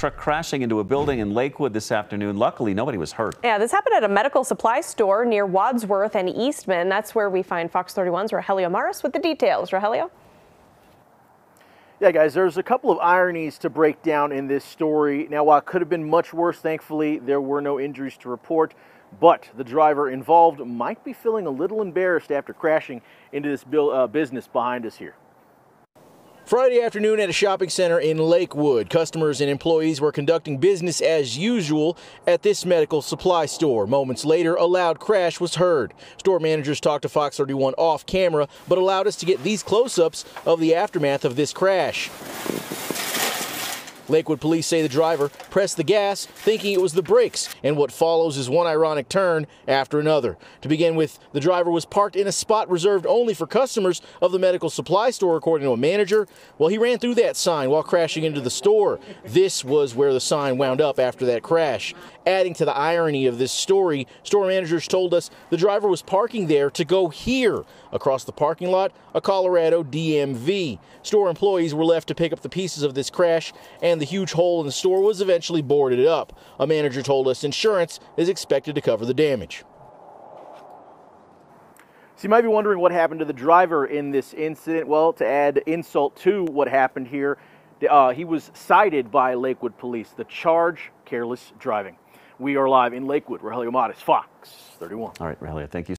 truck crashing into a building in Lakewood this afternoon. Luckily, nobody was hurt. Yeah, this happened at a medical supply store near Wadsworth and Eastman. That's where we find Fox 31's Rogelio with the details. Rogelio? Yeah, guys, there's a couple of ironies to break down in this story. Now, while it could have been much worse, thankfully, there were no injuries to report. But the driver involved might be feeling a little embarrassed after crashing into this business behind us here. Friday afternoon at a shopping center in Lakewood, customers and employees were conducting business as usual at this medical supply store. Moments later, a loud crash was heard. Store managers talked to Fox 31 off camera, but allowed us to get these close-ups of the aftermath of this crash. Lakewood police say the driver pressed the gas thinking it was the brakes, and what follows is one ironic turn after another. To begin with, the driver was parked in a spot reserved only for customers of the medical supply store, according to a manager. Well, he ran through that sign while crashing into the store. This was where the sign wound up after that crash. Adding to the irony of this story, store managers told us the driver was parking there to go here. Across the parking lot, a Colorado DMV. Store employees were left to pick up the pieces of this crash, and the huge hole in the store was eventually boarded up. A manager told us insurance is expected to cover the damage. So you might be wondering what happened to the driver in this incident. Well, to add insult to what happened here, he was cited by Lakewood police. The charge, careless driving. We are live in Lakewood. Rogelio, Fox 31. All right, Rogelio, thank you.